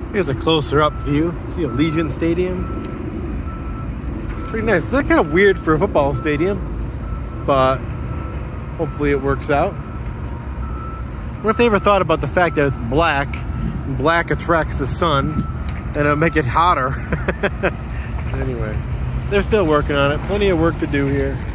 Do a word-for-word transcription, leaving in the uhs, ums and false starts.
Here's a closer up view. See Allegiant Stadium. Pretty nice. That's kind of weird for a football stadium, but hopefully it works out. What if they ever thought about the fact that it's black, and black attracts the sun, and it'll make it hotter? Anyway, they're still working on it. Plenty of work to do here.